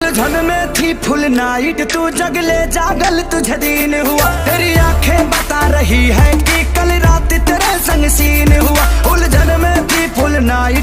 उलझन में थी फुल नाइट, तू जगले जागल तुझे दिन हुआ। तेरी आंखें बता रही है कि कल रात तेरे संग सीन हुआ। उलझन में थी फुल नाइट,